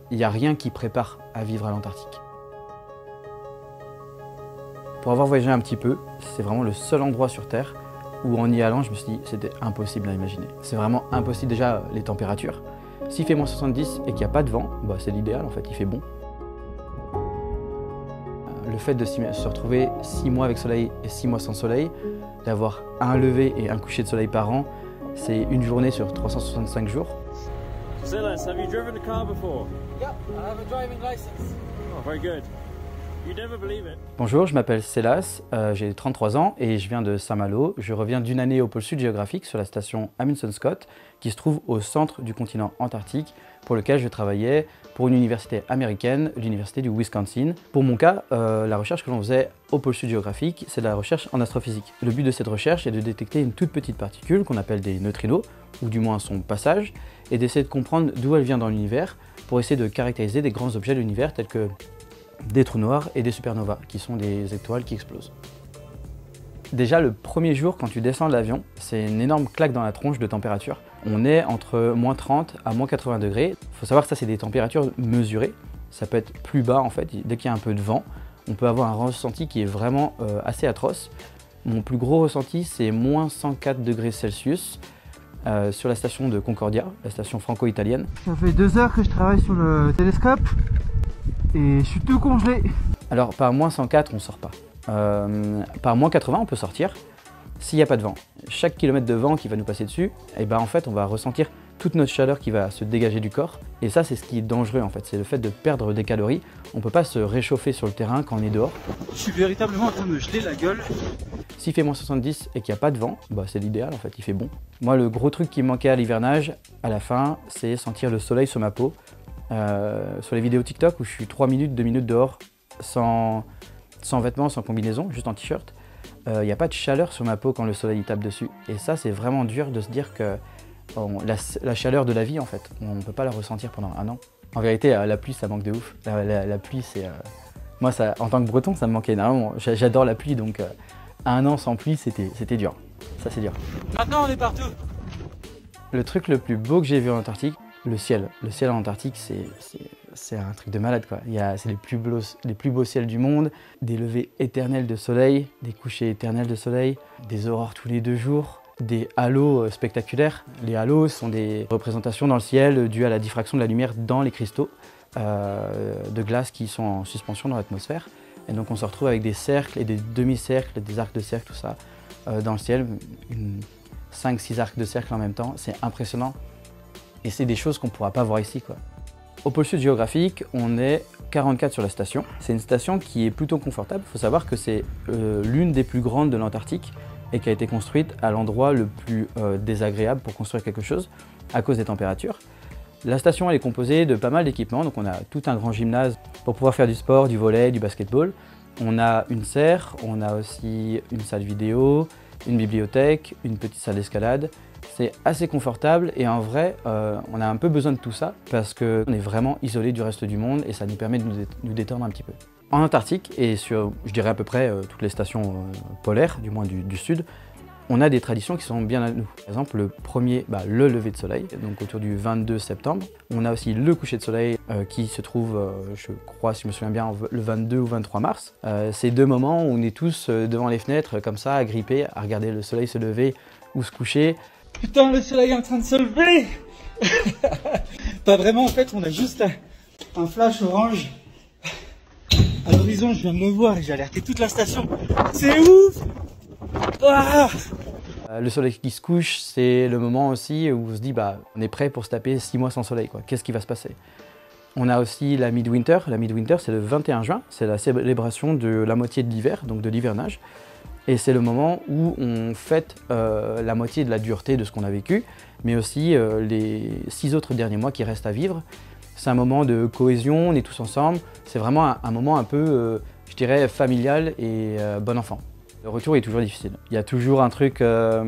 il n'y a rien qui prépare à vivre à l'Antarctique. Pour avoir voyagé un petit peu, c'est vraiment le seul endroit sur Terre où en y allant, je me suis dit que c'était impossible à imaginer. C'est vraiment impossible, déjà les températures. S'il fait moins 70 et qu'il n'y a pas de vent, bah, c'est l'idéal en fait, il fait bon. Le fait de se retrouver 6 mois avec soleil et 6 mois sans soleil, d'avoir un lever et un coucher de soleil par an, c'est une journée sur 365 jours. Silas, have you driven a car before? Yep, I have a driving license. Oh, very good. You never believe it. Bonjour, je m'appelle Silas, j'ai 33 ans et je viens de Saint-Malo. Je reviens d'une année au pôle sud géographique sur la station Amundsen Scott qui se trouve au centre du continent antarctique pour lequel je travaillais pour une université américaine, l'université du Wisconsin. Pour mon cas, la recherche que l'on faisait au pôle sud géographique, c'est de la recherche en astrophysique. Le but de cette recherche est de détecter une toute petite particule qu'on appelle des neutrinos, ou du moins son passage, et d'essayer de comprendre d'où elle vient dans l'univers pour essayer de caractériser des grands objets de l'univers tels que des trous noirs et des supernovas, qui sont des étoiles qui explosent. Déjà, le premier jour, quand tu descends de l'avion, c'est une énorme claque dans la tronche de température. On est entre moins 30 à moins 80 degrés. Il faut savoir que ça, c'est des températures mesurées. Ça peut être plus bas, en fait, dès qu'il y a un peu de vent. On peut avoir un ressenti qui est vraiment assez atroce. Mon plus gros ressenti, c'est moins 104 degrés Celsius sur la station de Concordia, la station franco-italienne. Ça fait 2 heures que je travaille sur le télescope et je suis tout congelé. Alors, par moins 104, on ne sort pas. Par moins 80, on peut sortir s'il n'y a pas de vent. Chaque kilomètre de vent qui va nous passer dessus, et ben en fait, on va ressentir toute notre chaleur qui va se dégager du corps. Et ça, c'est ce qui est dangereux en fait, c'est le fait de perdre des calories. On ne peut pas se réchauffer sur le terrain quand on est dehors. Je suis véritablement en train de me geler la gueule. S'il fait moins 70 et qu'il n'y a pas de vent, bah, c'est l'idéal en fait, il fait bon. Moi, le gros truc qui me manquait à l'hivernage, à la fin, c'est sentir le soleil sur ma peau. Sur les vidéos TikTok où je suis 3 minutes, 2 minutes dehors, sans vêtements, sans combinaison, juste en t-shirt, il n'y a pas de chaleur sur ma peau quand le soleil tape dessus. Et ça, c'est vraiment dur de se dire que la chaleur de la vie, en fait, on ne peut pas la ressentir pendant un an. En vérité, la pluie, ça manque de ouf. La pluie, c'est... Moi, ça, en tant que breton, ça me manquait énormément. J'adore la pluie, donc un an sans pluie, c'était dur. Ça, c'est dur. Maintenant, on est partout. Le truc le plus beau que j'ai vu en Antarctique, le ciel. Le ciel en Antarctique, c'est un truc de malade, quoi. C'est les plus beaux ciels du monde, des levées éternelles de soleil, des couchers éternels de soleil, des aurores tous les 2 jours, des halos spectaculaires. Les halos sont des représentations dans le ciel dues à la diffraction de la lumière dans les cristaux de glace qui sont en suspension dans l'atmosphère. Et donc on se retrouve avec des cercles et des demi-cercles, des arcs de cercle, tout ça, dans le ciel. 5-6 arcs de cercle en même temps, c'est impressionnant. Et c'est des choses qu'on ne pourra pas voir ici, quoi. Au pôle sud géographique, on est 44 sur la station. C'est une station qui est plutôt confortable. Il faut savoir que c'est l'une des plus grandes de l'Antarctique et qui a été construite à l'endroit le plus désagréable pour construire quelque chose à cause des températures. La station elle est composée de pas mal d'équipements. Donc on a tout un grand gymnase pour pouvoir faire du sport, du volley, du basketball. On a une serre, on a aussi une salle vidéo, une bibliothèque, une petite salle d'escalade. C'est assez confortable et en vrai, on a un peu besoin de tout ça parce qu'on est vraiment isolé du reste du monde et ça nous permet de nous détendre un petit peu. En Antarctique et sur, je dirais à peu près toutes les stations polaires, du moins du sud, on a des traditions qui sont bien à nous. Par exemple, le premier, le lever de soleil, donc autour du 22 septembre. On a aussi le coucher de soleil qui se trouve, je crois, si je me souviens bien, le 22 ou 23 mars. C'est 2 moments où on est tous devant les fenêtres comme ça, agrippés, à regarder le soleil se lever ou se coucher. Putain, le soleil est en train de se lever. Pas vraiment, en fait, on a juste un flash orange à l'horizon. Je viens de le voir et j'ai alerté toute la station. C'est ouf. Ah, le soleil qui se couche, c'est le moment aussi où on se dit on est prêt pour se taper 6 mois sans soleil, quoi. Qu'est-ce qui va se passer? On a aussi la Midwinter. La Midwinter, c'est le 21 juin. C'est la célébration de la moitié de l'hiver, donc de l'hivernage. Et c'est le moment où on fête la moitié de la dureté de ce qu'on a vécu, mais aussi les 6 autres derniers mois qui restent à vivre. C'est un moment de cohésion, on est tous ensemble. C'est vraiment un moment un peu, je dirais, familial et bon enfant. Le retour est toujours difficile. Il y a toujours un truc,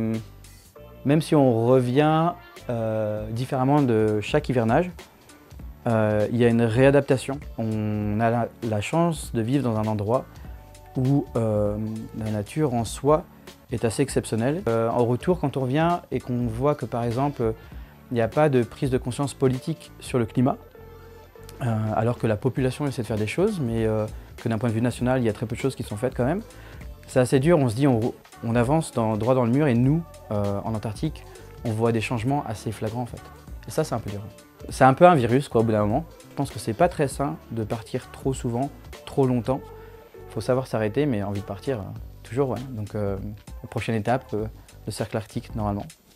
même si on revient différemment de chaque hivernage, il y a une réadaptation. On a la chance de vivre dans un endroit où la nature en soi est assez exceptionnelle. En retour, quand on revient et qu'on voit que par exemple, il n'y a pas de prise de conscience politique sur le climat, alors que la population essaie de faire des choses, mais que d'un point de vue national, il y a très peu de choses qui sont faites quand même. C'est assez dur, on se dit on avance droit dans le mur et nous, en Antarctique, on voit des changements assez flagrants en fait. Et ça, c'est un peu dur. C'est un peu un virus quoi, au bout d'un moment. Je pense que c'est pas très sain de partir trop souvent, trop longtemps. Il faut savoir s'arrêter, mais envie de partir, toujours. Ouais. Donc, la prochaine étape, le cercle arctique normalement.